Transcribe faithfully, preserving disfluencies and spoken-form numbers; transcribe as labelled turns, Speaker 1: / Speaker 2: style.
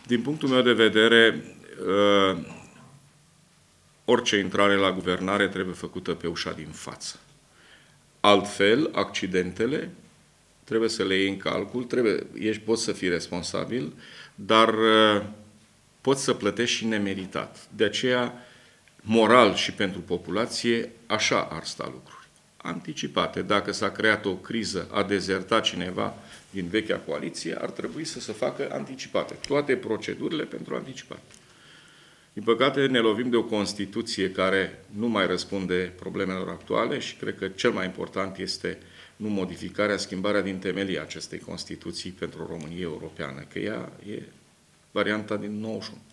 Speaker 1: Din punctul meu de vedere, orice intrare la guvernare trebuie făcută pe ușa din față. Altfel, accidentele trebuie să le iei în calcul, trebuie, ești, poți să fii responsabil, dar poți să plătești și nemeritat. De aceea, moral și pentru populație, așa ar sta lucruri. Anticipate. Dacă s-a creat o criză, a dezertat cineva din vechea coaliție, ar trebui să se facă anticipate. Toate procedurile pentru anticipate. Din păcate, ne lovim de o Constituție care nu mai răspunde problemelor actuale și cred că cel mai important este nu modificarea, schimbarea din temelie acestei Constituții pentru România Europeană, că ea e varianta din nouăzeci și unu.